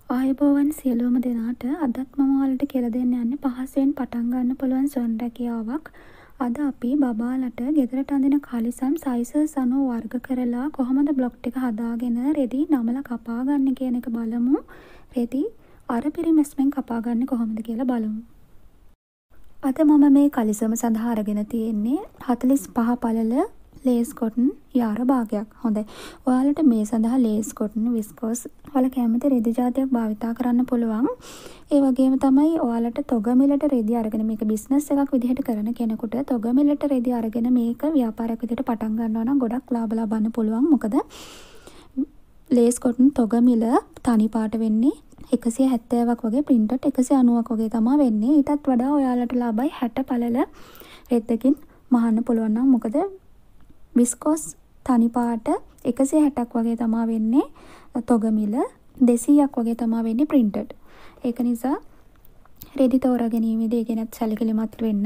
ආයුබෝවන් සියලුම දෙනාට. අදත් මම ඔයාලට කියලා දෙන්න යන්නේ පහසුවෙන් පටන් ගන්න පුළුවන් ස්වර්ණ රැකියාවක්. අද අපි බබාලට ගෙදරට අඳින කලිසම් සයිසස් අනුව වර්ග කරලා කොහොමද බ්ලොක් ටික හදාගෙන රෙදි නමලා කපා ගන්න කියන එක බලමු. රෙදි අර පිරිමැස්මෙන් කපා ගන්න කොහොමද කියලා බලමු. අද මම මේ කලිසම සඳහා අරගෙන තියෙන්නේ 45 පළල ලේස් කොටන් යාර භාගයක්. හොඳයි. ඔයාලට මේ සඳහා ලේස් කොටන් විස්කෝස් ඔයාලා කැමති රෙදි జాතියක් භාවිතා කරන්න පුළුවන්. ඒ වගේම තමයි ඔයාලට තොග මිලට රෙදි අරගෙන මේක බිස්නස් එකක් විදිහට කරන කෙනෙකුට තොග මිලට රෙදි අරගෙන මේක ව්‍යාපාරයක් විදිහට පටන් ගන්නවා නම් ගොඩක් ලාභ ලබන්න පුළුවන්. මොකද ලේස් කොටන් තොග මිල තනි පාට වෙන්නේ 170ක් වගේ ප්‍රින්ටඩ් 190ක් වගේ තමයි වෙන්නේ. ඊටත් වඩා ඔයාලට ලාභයි 60 පළල රෙද්දකින් මහන්න පුළුවන් නම් මොකද විස්කෝස් තනි පාට 160ක් වගේ තමයි වෙන්නේ තොග මිල 200ක් වගේ තමයි වෙන්නේ ප්‍රින්ටඩ්. ඒක නිසා රෙදි තෝරා ගැනීමේදී ඒකෙනත් සැලකිලිමත් වෙන්න.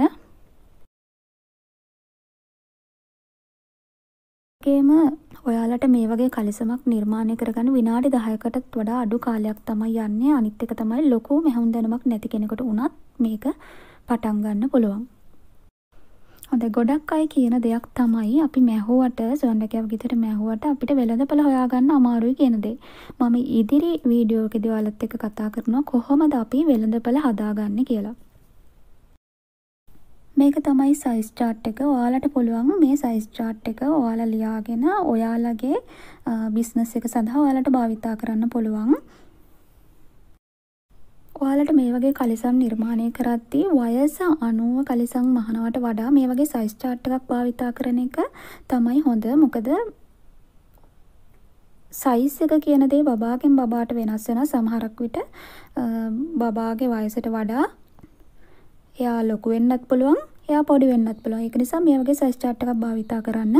ඒකෙම ඔයාලට මේ වගේ කලිසමක් නිර්මාණය කරගන්න විනාඩි 10කටත් වඩා අඩු කාලයක් තමයි යන්නේ. අනිත් එක තමයි ලොකු මෙහුම් දැනුමක් නැති කෙනෙකුට උනත් මේක පටන් ගන්න පුළුවන්. හොඳයි, ගොඩක් අය කියන දෙයක් තමයි අපි මැහුවට ස්වර්ණ රැකියාව විදිහට මැහුවට අපිට වෙළඳපොළ හොයාගන්න අමාරුයි කියන දේ. මම ඉදිරි වීඩියෝ එකේදී ඔයාලත් එක්ක කතා කරනවා කොහොමද අපි වෙළඳපොළ හදාගන්නේ කියලා. මේක තමයි සයිස් chart එක. ඔයාලට පුළුවන් මේ සයිස් chart එක ඔයාලා ලියාගෙන ඔයාලගේ බිස්නස් එක සඳහා ඔයාලට භාවිතා කරන්න පුළුවන්. ඔයාලට මේ වගේ කලිසම් නිර්මාණය කරද්දී වයස අනුව කලිසම් මහනවට වඩා මේ වගේ සයිස් chart එකක් භාවිතා කරන එක තමයි හොඳ. මොකද සයිස් එක කියන දේ බබාගෙන් බබාට වෙනස් වෙනවා. සමහරක් විට බබාගේ වයසට වඩා එයා ලොකු වෙන්නත් පුළුවන්, එයා පොඩි වෙන්නත් පුළුවන්. ඒක නිසා මේ වගේ සයිස් chart එකක් භාවිතා කරන්න.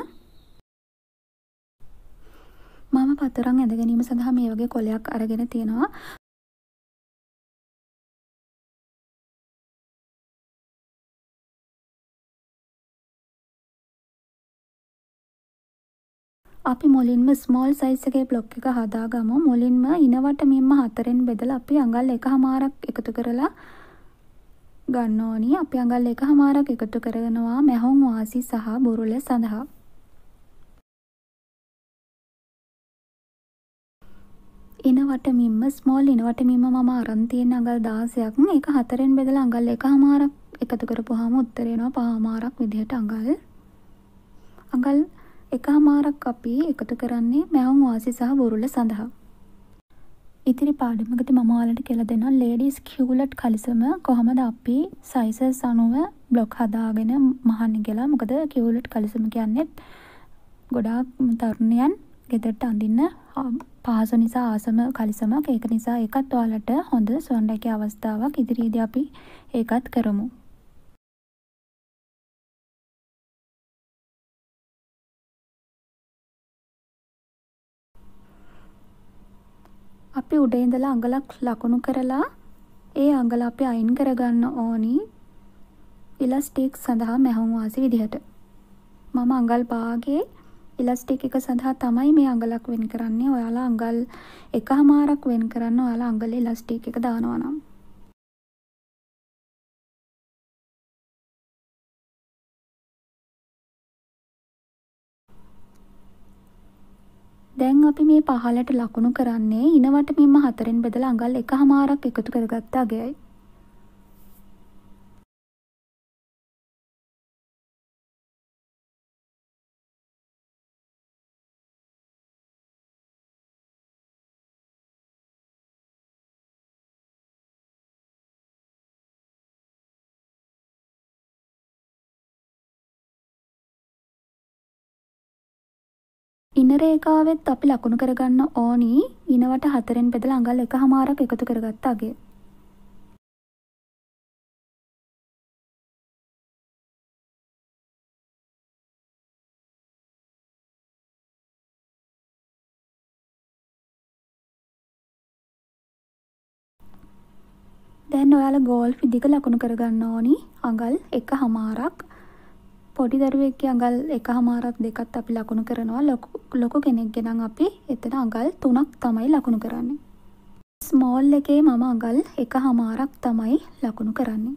මම පතරම් ඇඳ ගැනීම සඳහා මේ වගේ කොලයක් අරගෙන තියෙනවා. අපි මුලින්ම ස්මෝල් සයිස් එකේ බ්ලොක් එක හදාගමු. මුලින්ම ඉනවට මෙන්න 4ෙන් බෙදලා අපි අඟල් 1මාරක් එකතු කරලා ගන්න ඕනි. අපි අඟල් 1මාරක් එකතු කරනවා මැහුම් වාසි සහ බුරුල සඳහා. ඉනවට මිම්ම ස්මෝල් ඉනවට මිම්ම මම අරන් තියෙන අඟල් 16ක්. ඒක 4ෙන් බෙදලා අඟල් 1මාරක් එකතු කරපුවාම උත්තර එනවා 5මාරක් විදිහට අඟල්. අඟල් 1මාරක් අපි එකතු කරන්නේ මැහුම් වාසි සහ බුරුල සඳහා. ඉතිරි පාඩමකදී මම ඔයාලට කියලා දෙනවා ලේඩීස් කියුලට් කලිසම කොහොමද අපි සයිසස් අනුව බ්ලොක් හදාගෙන මහන්නේ කියලා. මොකද කියුලට් කලිසම කියන්නේ ගොඩාක් තරුණයන් ගෙදරට අඳින්න පහසු නිසා ආසම කලිසමක්. ඒක නිසා ඒකත් ඔයාලට හොඳ ස්වර්ණ රැකියාව අවස්ථාවක්. ඉදිරියේදී අපි ඒකත් කරමු. අපි උඩ ඉඳලා අඟලක් ලකුණු කරලා ඒ අඟල අපි අයින් කරගන්න ඕනි ඉලාස්ටික් සඳහා මැහුම් වාසි විදිහට. මම අඟල් භාගයේ ඉලාස්ටික් එක සඳහා තමයි මේ අඟලක් වෙන් කරන්නේ. ඔයාලා අඟල් 1මාරක් වෙන් කරන්න ඔයාලා අඟලේ ඉලාස්ටික් එක දානවා නම්. දැන් අපි මේ පහලට ලකුණු කරන්නේ ඉනවට මෙන්න 4ෙන් බෙදලා අඟල් 1මාරක් එකතු කරගත්ත අගයයි. ඉන රේඛාවෙත් අපි ලකුණු කරගන්න ඕනි ඉනවට 4ෙන් බෙදලා අඟල් 1මාරක් එකතු කරගත්ත අගය. දැන් ඔයාලා ගෝල් විදිහක ලකුණු කරගන්න ඕනි අඟල් 1මාරක්. පොඩි දරුවෙක්ගේ අඟල් 1මාරක් දෙකත් අපි ලකුණු කරනවා. ලොකු කෙනෙක්ගේ නම් අපි එතන අඟල් 3ක් තමයි ලකුණු කරන්නේ. ස්මෝල් එකේ මම අඟල් 1.5ක් තමයි ලකුණු කරන්නේ.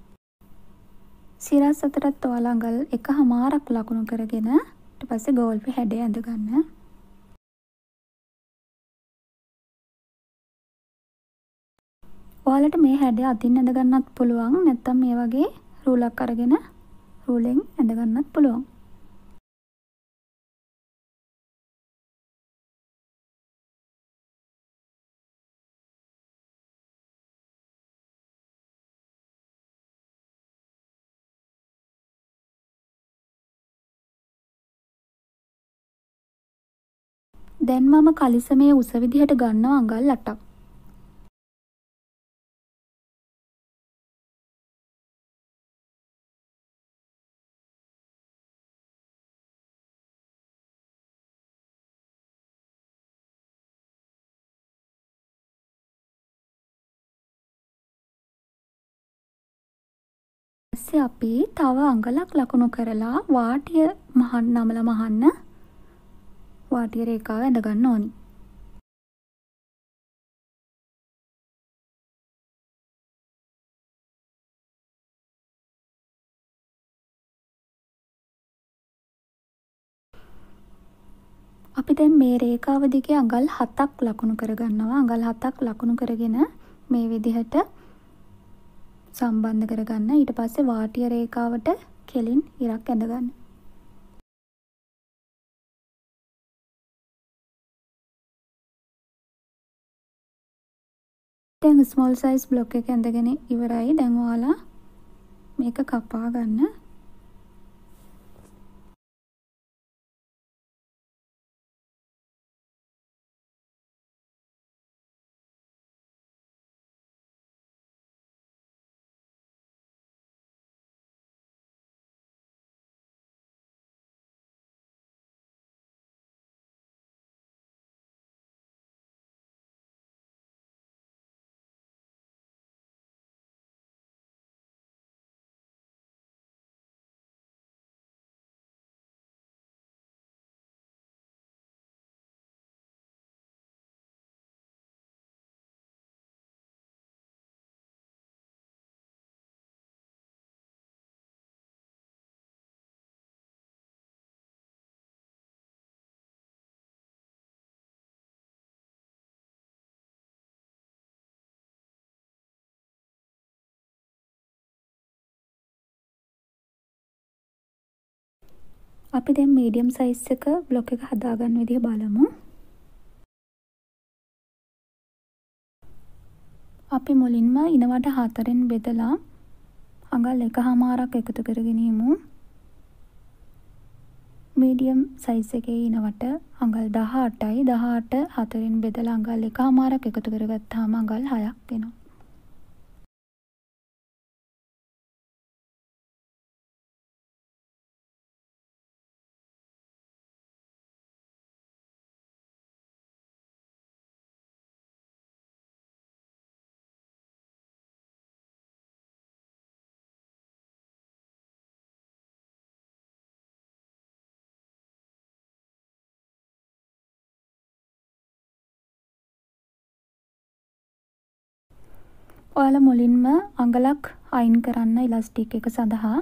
සිරස් අතරත් ඔයාලා අඟල් 1.5ක් ලකුණු කරගෙන ඊට පස්සේ ගෝල්පේ හැඩය ඇඳ ගන්න. ඔයාලට මේ හැඩය අතින් ඇඳ ගන්නත් පුළුවන්. නැත්නම් මේ වගේ රූලක් අරගෙන රූලෙන් ඇඳ ගන්නත් පුළුවන්. දැන් මම කලිසමේ උස විදිහට ගන්නවා අඟල් 8ක්. ඊපස්සේ අපි තව අඟලක් ලකුණු කරලා වාටිය නමලා මහන්න වාටිය රේඛාව ඇඳ ගන්න ඕනි. අපි දැන් මේ රේඛාව දිගේ අඟල් 7ක් ලකුණු කරගන්නවා. අඟල් 7ක් ලකුණු කරගෙන මේ විදිහට සම්බන්ධ කරගන්න. ඊට පස්සේ වාටිය රේඛාවට කෙලින් ඉරක් ඇඳ ගන්න. දැන් ස්මෝල් සයිස් බ්ලොක් එක ඇඳගෙන ඉවරයි. දැන් ඔයාලා මේක කපා ගන්න. අපි දැන් මීඩියම් සයිස් එක බ්ලොක් එක හදාගන්න විදිහ බලමු. අපි මුලින්ම ඉනවට 4ෙන් බෙදලා අඟල් 1.5ක් එකතු කරගෙන යමු. මීඩියම් සයිස් එකේ ඉනවට අඟල් 18යි. 18 4ෙන් බෙදලා අඟල් 1.5ක් එකතු කරගත්තාම අඟල් 6ක් වෙනවා. ඔයාලා මුලින්ම අඟලක් අයින් කරන්න ඉලාස්ටික් එක සඳහා.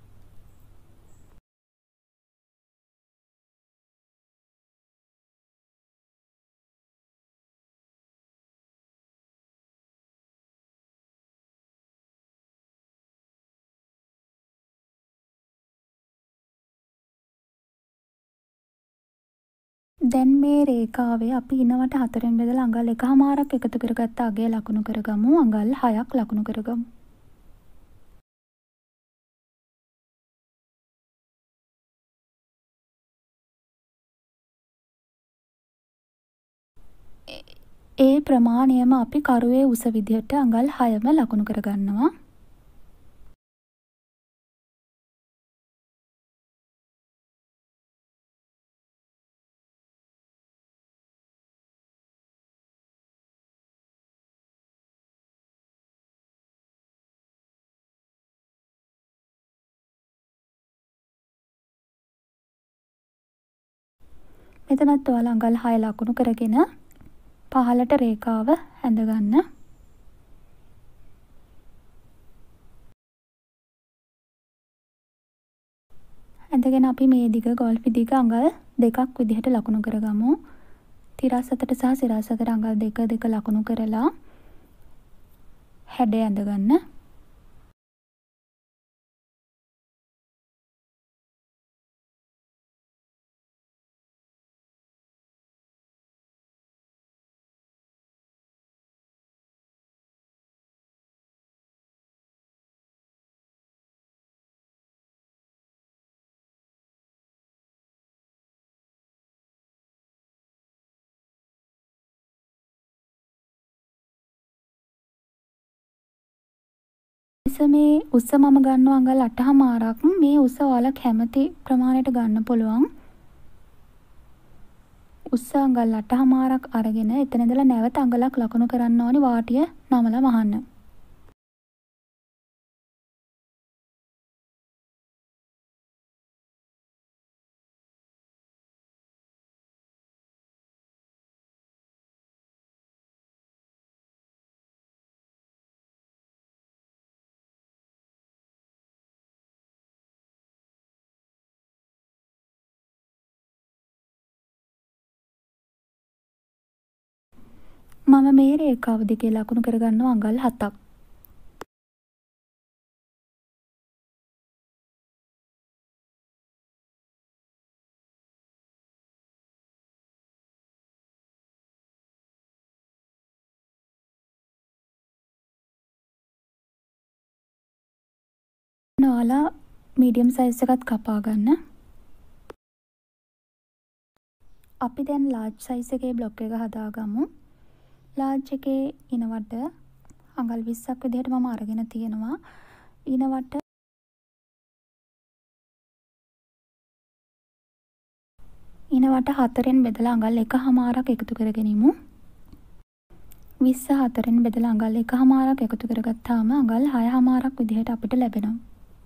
දැන් මේ රේඛාවේ අපි ඉනවට 4ෙන් බෙදලා අඟල් 1.5ක් එකතු කරගත්ත අගය ලකුණු කරගමු. අඟල් 6ක් ලකුණු කරගමු. ඒ ප්‍රමාණයම අපි කරුවේ උස විදිහට අඟල් 6ම ලකුණු කරගන්නවා. මෙතනත් ඔයාලා අඟල් 6 ලකුණු කරගෙන පහළට රේඛාව ඇඳගන්න. ඇඳගෙන අපි මේ දිග ගොල්ෆි දිග අඟල් 2ක් විදිහට ලකුණු කරගමු. තිරස් අතට සහ සිරස් අතට අඟල් 2 ලකුණු කරලා හැඩය ඇඳගන්න. මේ උස මම ගන්නවා අඟල් 8මාරක්. මේ උස ඔයාලා කැමති ප්‍රමාණයට ගන්න පුළුවන්. උස අඟල් 8මාරක් අරගෙන එතන ඉඳලා නැවත අඟලක් ලකුණු කරන්න ඕනි වාටිය නමලා මහන්න. මම මේ රේඛාව දිගේ ලකුණු කරගන්නවා අඟල් 7ක්. ඔයාලා මීඩියම් සයිස් එකත් කපා ගන්න. අපි දැන් ලාර්ජ් සයිස් එකේ බ්ලොක් එක හදාගමු. ලාර්ජ් එකේ ඉනවට අඟල් 20ක් විදිහට මම අරගෙන තියෙනවා. ඉනවට ඉනවට 4ෙන් බෙදලා අඟල් 1මාරක් එකතු කරගෙනමු. 20 4ෙන් බෙදලා අඟල් 1මාරක් එකතු කරගත්තාම අඟල් 6මාරක් විදිහට අපිට ලැබෙනවා.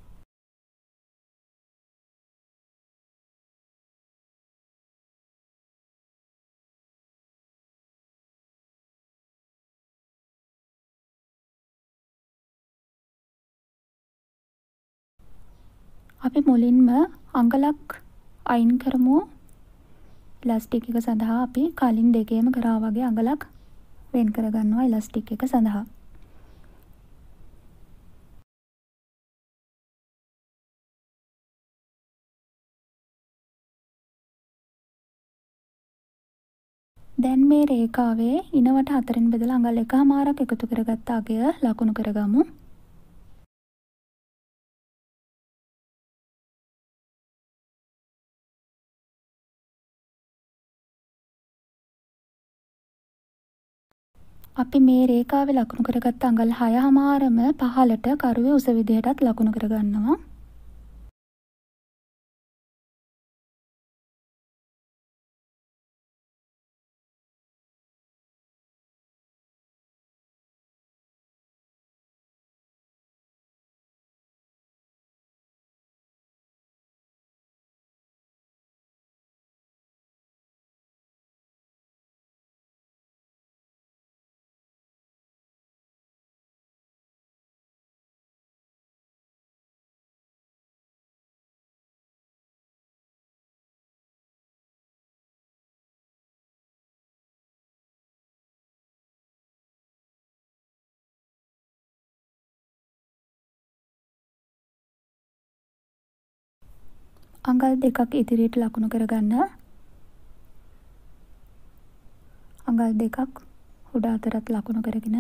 අපි මුලින්ම අඟලක් අයින් කරමු. ඉලාස්ටික් එක සඳහා අපි කලින් දෙකේම කරා වගේ අඟලක් වෙන් කරගන්නවා ඉලාස්ටික් එක සඳහා. දැන් මේ රේඛාවේ ඉනවට 4ෙන් බෙදලා අඟල් 1මාරක් එකතු කරගත්ත අගය ලකුණු කරගමු. අපි මේ රේඛාවේ ලකුණු කරගත්ත අඟල් 6මාරම පහළට කරුවේ උස විදිහටත් ලකුණු කරගන්නවා. අඟල් 2ක් ඉදිරියට ලකුණු කරගන්න. අඟල් 2ක් උඩ අතරත් ලකුණු කරගෙන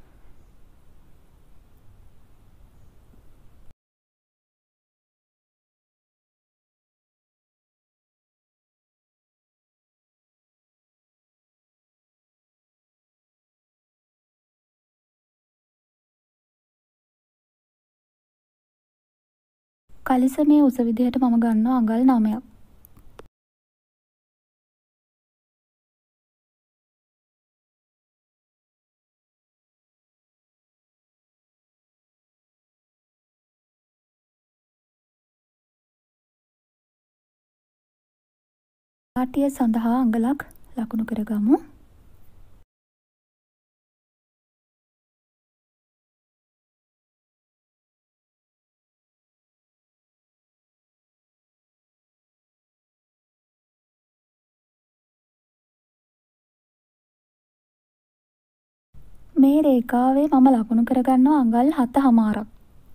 කලිසමේ උස විදිහට මම ගන්නවා අඟල් 9ක්. පාටිය සඳහා අඟලක් ලකුණු කරගමු. මේ රේඛාවේ මම ලකුණු කරගන්නවා අඟල් 7.5ක්.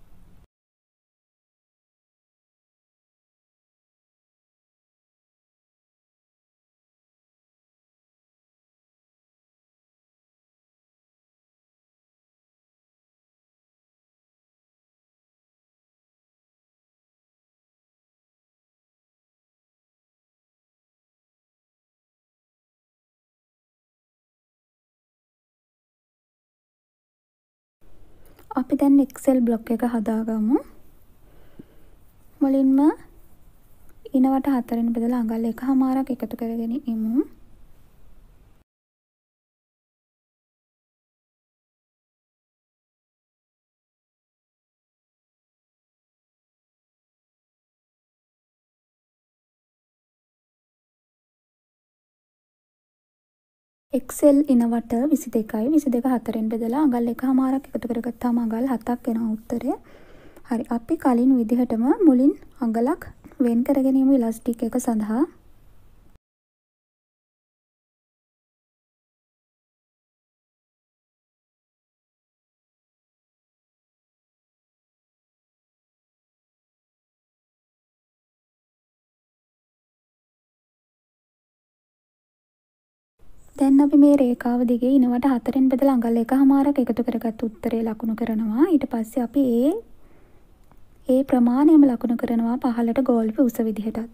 අපි දැන් Excel බ්ලොග් එක හදාගමු. මුලින්ම ඉනවට 4න් බෙදලා අඟල් 1.5ක් එකතු කරගෙන ඉමු. Excel ඉනවට 22යි 22 4න් බෙදලා අඟල් 1.5ක් එකතු කරගත්තාම අඟල් 7ක් එනවා උත්තරය. හරි අපි කලින් විදිහටම මුලින් අඟලක් වෙන් කරගෙන යමු ඉලාස්ටික් එක සඳහා. දැන් අපි මේ රේඛාව දිගේ ඉනවට 4න් බෙදලා අඟල් 1.5ක් එකතු කරගත්තු උත්තරය ලකුණු කරනවා. ඊට පස්සේ අපි ඒ ප්‍රමාණයම ලකුණු කරනවා පහළට ගෝල්පේ උස විදිහටත්.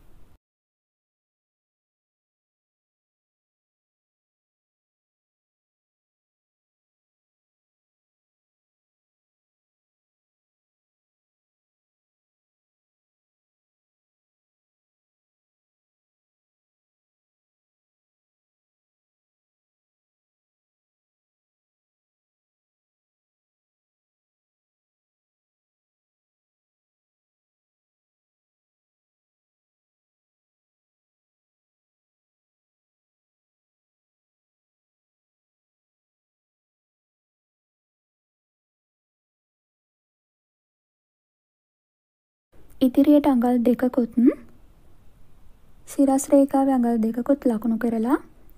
ඉදිරියට අඟල් දෙකකුත් සිරස් රේඛාවේ අඟල් දෙකකුත් ලකුණු කරලා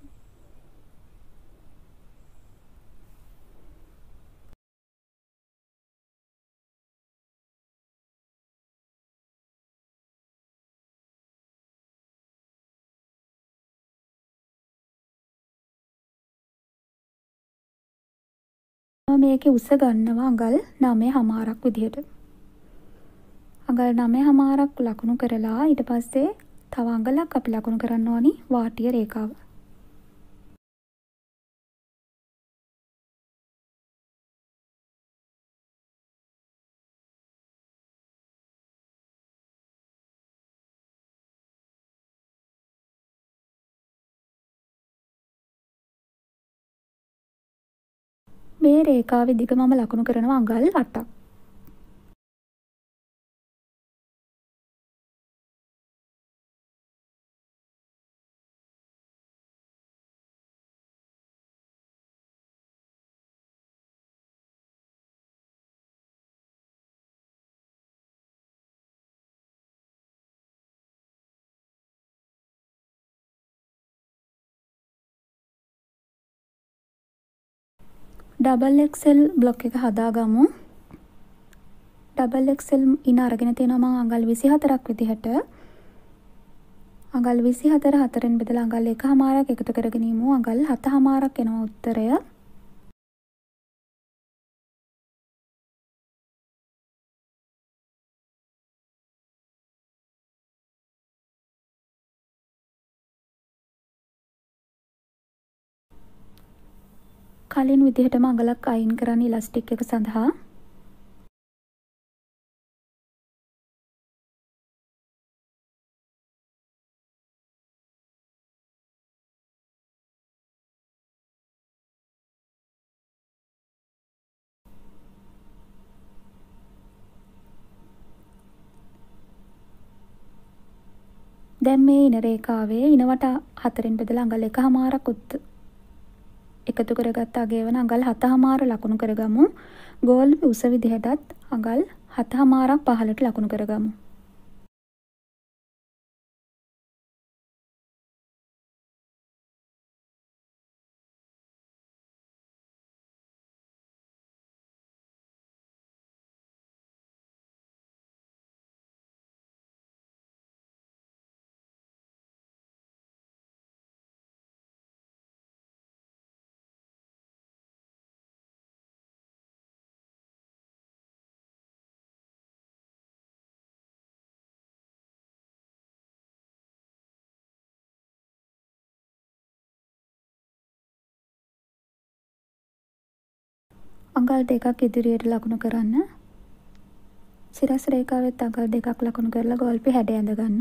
මේකේ උස ගන්නවා අඟල් 9.5ක් විදිහට. අඟල් 9.5ක් ලකුණු කරලා ඊට පස්සේ තව අඟලක් අපි ලකුණු කරන්න ඕනි වාටිය රේඛාව. මේ රේඛාවේ දිග මම ලකුණු කරනවා අඟල් 8ක්. ඩබල් එක්සෙල් බ්ලොක් එක හදාගමු. ඩබල් එක්සෙල් ඉන අරගෙන තියෙනවා මම අඟල් 24ක් විදිහට. අඟල් 24 4න් බෙදලා අඟල් 1.5ක් එකතු කරගෙන ඉමු. අඟල් 7.5ක් එනවා උත්තරය. කලින් විදිහටම අඟලක් අයින් කරන්න ඉලාස්ටික් එක සඳහා. දැන් මේ ඉන රේඛාවේ ඉනවට 4න් බෙදලා අඟල් 1.5ක් එකතු කරගත්ත අගය වන අඟල් 7.5 ලකුණු කරගමු. ගෝල්පේ උස විදිහටත් අඟල් 7.5ක් පහළට ලකුණු කරගමු. අඟල් දෙකක් ඉදිරියට ලකුණු කරන්න. සිරස් රේඛාවෙත් අඟල් දෙකක් ලකුණු කරලා ගොල්පි හැඩ ඇඳ ගන්න.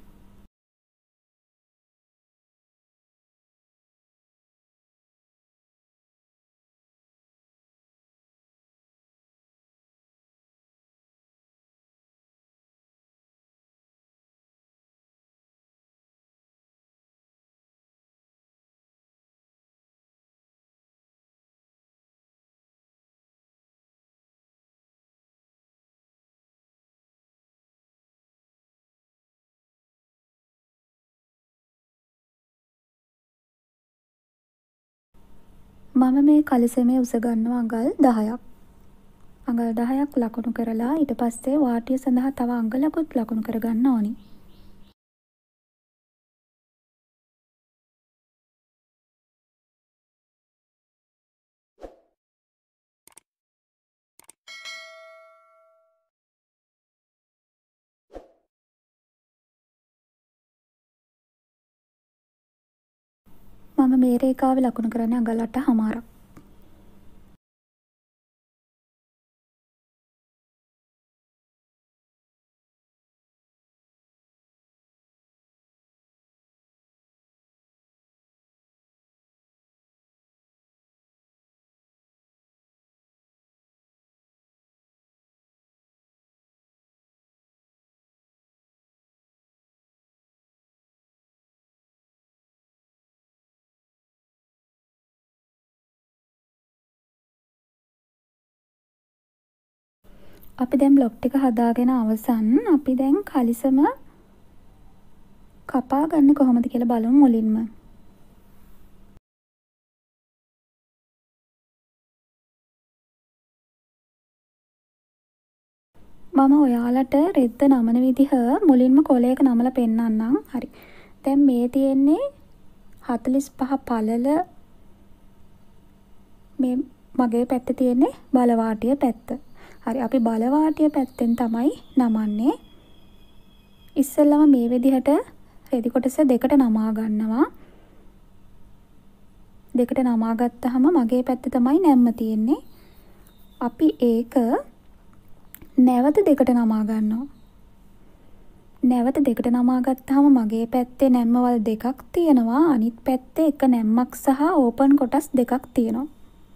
මම මේ කලිසමේ උස ගන්නවා අඟල් 10ක්. අඟල් 10ක් ලකුණු කරලා ඊට පස්සේ වාටිය සඳහා තව අඟලකුත් ලකුණු කරගන්න ඕනි. මම මේ රේඛාවේ ලකුණු කරන්නේ අඟල් 8.5ක්. අපි දැන් බ්ලොක් ටික හදාගෙන අවසන්. අපි දැන් කලිසම කපා ගන්න කොහොමද කියලා බලමු මුලින්ම. මම ඔයාලට රෙද්ද නමන විදිහ මුලින්ම කොලයක නමලා පෙන්නන්නම්. හරි. දැන් මේ තියෙන්නේ 45 පළල. මේ මගේ පැත්තේ තියෙන්නේ බලවාටිය පැත්ත. හරි, අපි බලවාටිය පැත්තෙන් තමයි නමන්නේ. ඉස්සෙල්ලම මේ විදිහට රෙදි කොටස දෙකට නමා ගන්නවා. දෙකට නමා ගත්තාම මගේ පැත්තේ තමයි නැම්ම තියෙන්නේ. අපි ඒක නැවත දෙකට නමා ගන්නවා. නැවත දෙකට නමා ගත්තාම මගේ පැත්තේ නැම්මවල් දෙකක් තියෙනවා. අනිත් පැත්තේ එක නැම්මක් සහ ඕපන් කොටස් දෙකක් තියෙනවා.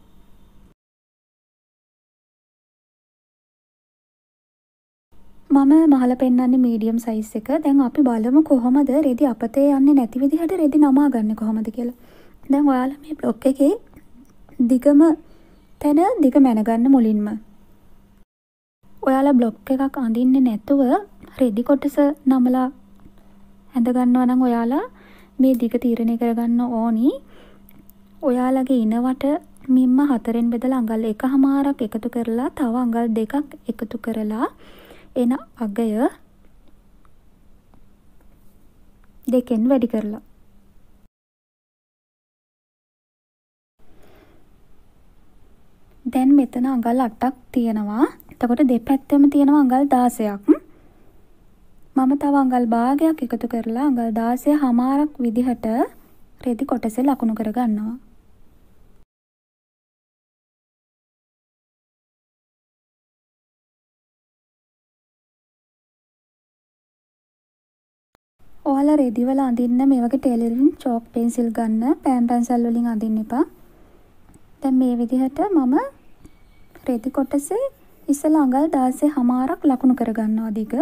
මම මහල පෙන්නන්නේ මීඩියම් සයිස් එක. දැන් අපි බලමු කොහොමද රෙදි අපතේ යන්නේ නැති විදිහට රෙදි නමා ගන්න කොහොමද කියලා. දැන් ඔයාලා මේ බ්ලොක් එකේ දිගම තැන දිග මැන ගන්න මුලින්ම. ඔයාලා බ්ලොක් එකක් අඳින්නේ නැතුව රෙදි කොටස නමලා ඇඳ ගන්නවා නම් ඔයාලා මේ දිග තීරණය කරගන්න ඕනි. ඔයාලගේ ඉනවට මිම්ම 4ෙන් බෙදලා අඟල් 1.5ක් එකතු කරලා තව අඟල් 2ක් එකතු කරලා එන අගය දෙකෙන් වැඩි කරලා දැන් මෙතන අඟල් 8ක් තියෙනවා. එතකොට දෙපැත්තෙම තියෙනවා අඟල් 16ක්. මම තව අඟල් භාගයක් එකතු කරලා අඟල් 16.5ක් විදිහට රෙදි කොටසේ ලකුණු කර ගන්නවා. ඔයාලා රෙදි වල අඳින්න මේ වගේ ටේලරින් චෝක් පෙන්සිල් ගන්න. පෑන් පැන්සල් වලින් අඳින්න එපා. දැන් මේ විදිහට මම රෙදි කොටසේ ඉස්සෙල්ලා අඟල් 16.5ක් ලකුණු කර ගන්නවා දිග.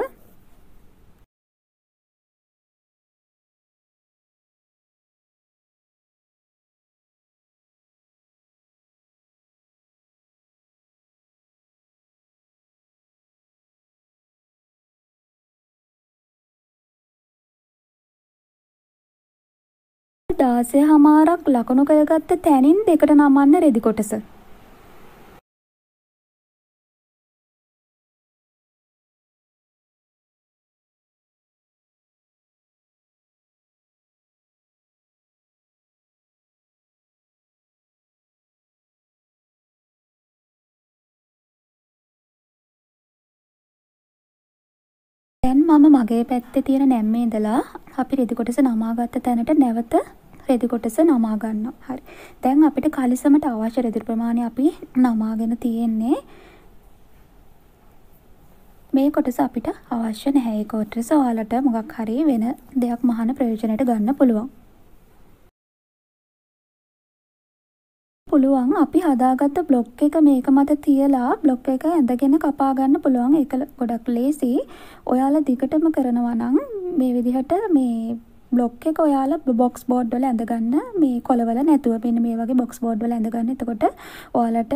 දාසය හමාරක් ලකුණු කරගත්ත තැනින් දෙකට නමන්න රෙදි කොටස. දැන් මම මගේ පැත්තේ තියෙන නැම්මේ ඉඳලා අපි රෙදි කොටස නමාගත්ත තැනට නැවත රෙදි කොටස නමා ගන්නවා. හරි. දැන් අපිට කලිසමට අවශ්‍ය රෙදි ප්‍රමාණය අපි නමාගෙන තියෙන්නේ. මේ කොටස අපිට අවශ්‍ය නැහැ. ඒ කොටස ඔයාලට මොකක් හරි වෙන දෙයක් මහන ප්‍රයෝජනයට ගන්න පුළුවන්. පුළුවන් අපි හදාගත්ත බ්ලොක් එක මේක මත තියලා බ්ලොක් එක ඇඳගෙන කපා ගන්න පුළුවන්. ඒක ගොඩක් ලේසි. ඔයාලා දිගටම කරනවා නම් මේ විදිහට මේ බ්ලොක් එක ඔයාලා බොක්ස් බෝඩ් වල ඇඳගන්න මේ කොළවල නැතුව. මෙන්න මේ වගේ බොක්ස් බෝඩ් වල ඇඳගන්න. එතකොට ඔයාලට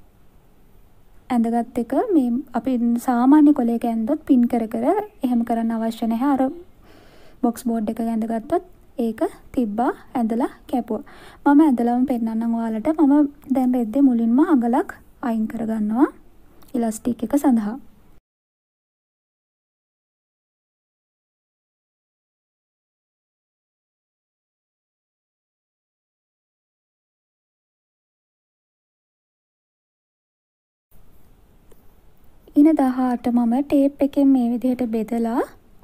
ඇඳගත් එක මේ අපි සාමාන්‍ය කොලයක ඇඳොත් පින් කර කර එහෙම කරන්න අවශ්‍ය නැහැ. අර බොක්ස් බෝඩ් එක ඇඳගත්තොත් ඒක තිබ්බා ඇඳලා කැපුවා. මම ඇඳලාම පෙන්නන්නම් ඔයාලට. මම දැන් රෙද්දේ මුලින්ම අඟලක් අයින් කරගන්නවා ඉලාස්ටික් එක සඳහා. ඉන 18 මම ටේප් එකෙන් මේ විදිහට බෙදලා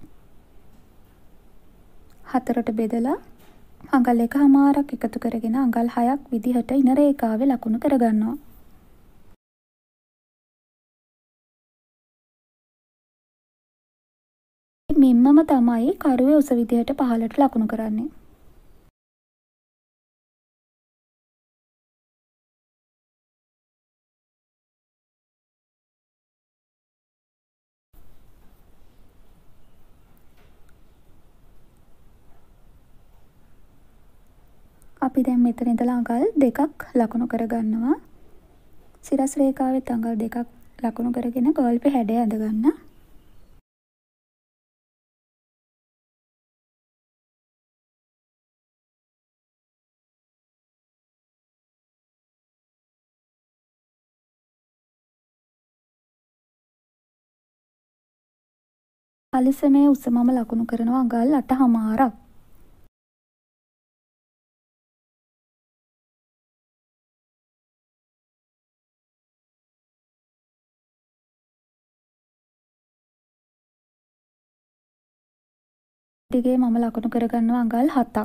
හතරට බෙදලා අඟල් 1/2ක් එකතු කරගෙන අඟල් 6ක් විදිහට ඉන රේඛාවේ ලකුණු කරගන්නවා. මිම්මම තමයි කරුවේ උස විදිහට පහළට ලකුණු කරන්නේ. අපි දැන් මෙතන ඉඳලා අඟල් 2ක් ලකුණු කරගන්නවා. සිරස් රේඛාවෙත් අඟල් 2ක් ලකුණු කරගෙන ගොල්පේ හැඩය ඇඳගන්න. කලිසමේ උස මම ලකුණු කරනවා අඟල් 8/4ක්. දිගේ මම ලකුණු කරගන්නවා අඟල් 7ක්.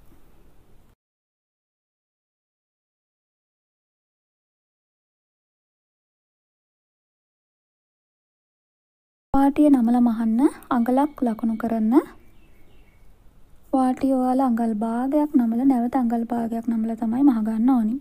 වාටිය නමලා මහන්න අඟලක් ලකුණු කරන්න. වාටිය ඔයාලා අඟල් භාගයක් නමලා නැවත අඟල් භාගයක් නමලා තමයි මහ ගන්න ඕනි.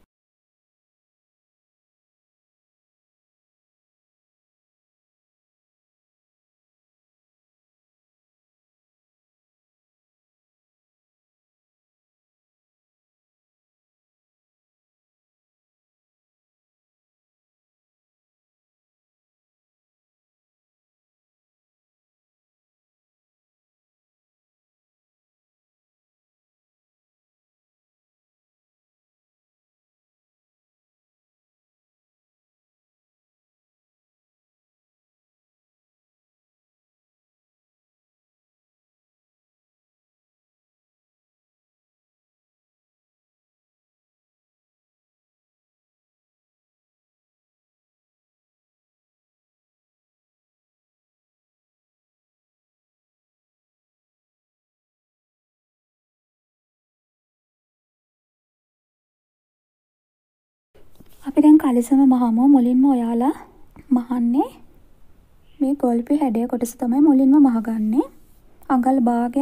අපි දැන් කලිසම මහමු. මුලින්ම ඔයාලා මහන්නේ මේ ගොල්පි හැඩය කොටස තමයි මුලින්ම මහගන්නේ. අඟල්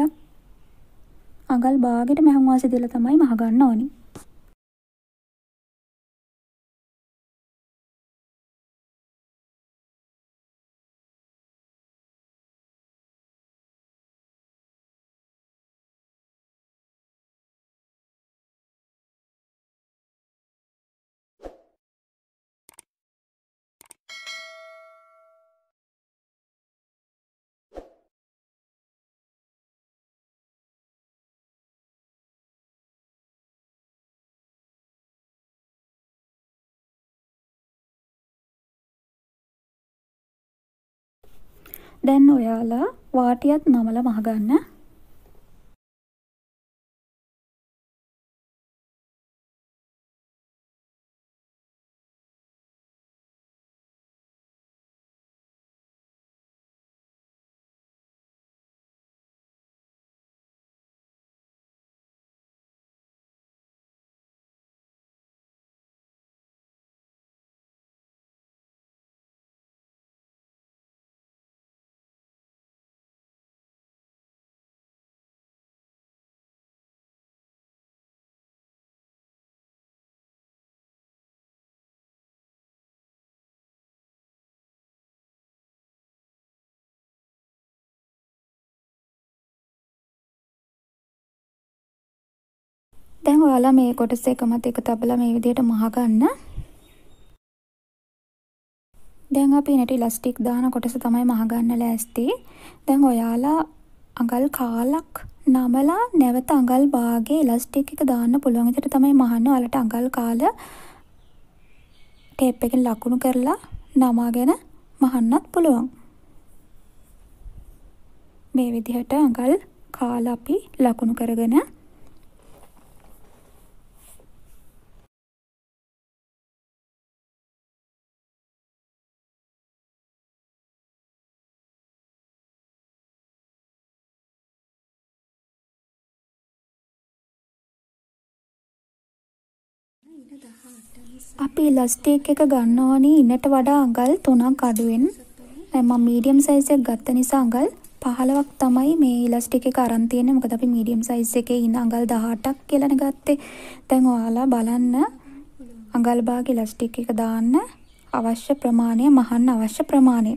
භාගයට මෙහන් වාසි දීලා තමයි මහ ගන්න ඕනි. දැන් ඔයාලා වාටියත් නමලා මහ ගන්න. දැන් ඔයාලා මේ කොටස එකමත් එක තබලා මේ විදිහට මහ ගන්න. දැන් අපි එනට ඉලාස්ටික් දාන කොටස තමයි මහ ගන්න ලෑස්ති. දැන් ඔයාලා අඟල් කාලක් නමලා නැවත අඟල් භාගයේ ඉලාස්ටික් එක දාන්න පුළුවන් විදිහට තමයි මහන්නේ. ඔයාලට අඟල් කාල ටේප් එකෙන් ලකුණු කරලා නමාගෙන මහන්නත් පුළුවන්. මේ විදිහට අඟල් කාල අපි ලකුණු කරගෙන අපි ඉලාස්ටික් එක ගන්න ඕනි ඉන්නට වඩා අඟල් 3ක් අඩුවෙන්. දැන් මම මීඩියම් සයිස් එක ගත්ත නිසා අඟල් 15ක් තමයි මේ ඉලාස්ටික් එක අරන් තියෙන්නේ. මොකද අපි මීඩියම් සයිස් එකේ ඉන්න අඟල් 18ක් කියලානේ ගත්තේ. දැන් ඔයාලා බලන්න අඟල් භාග ඉලාස්ටික් එක දාන්න අවශ්‍ය ප්‍රමාණය මහන්න අවශ්‍ය ප්‍රමාණය.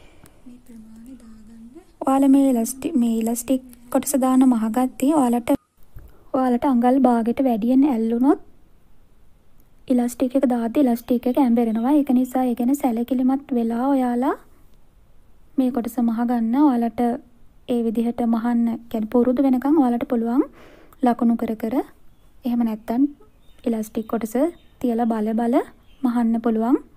ඔයාලා මේ ඉලාස්ටික් කොටස දාන මහගත්තේ ඔයාලට අඟල් භාගයට වැඩියෙන් ඇල්ලුනොත් ඉලාස්ටික් එක දාද්දි ඉලාස්ටික් එක ඇඹරෙනවා. ඒක නිසා ඒ ගැන සැලකිලිමත් වෙලා ඔයාලා මේ කොටස මහ ගන්න. ඔයාලට ඒ විදිහට මහන්න කියන්නේ පුරුදු වෙනකන් ඔයාලට පුළුවන් ලකුණු කර කර. එහෙම නැත්නම් ඉලාස්ටික් කොටස තියලා බල මහන්න පුළුවන්.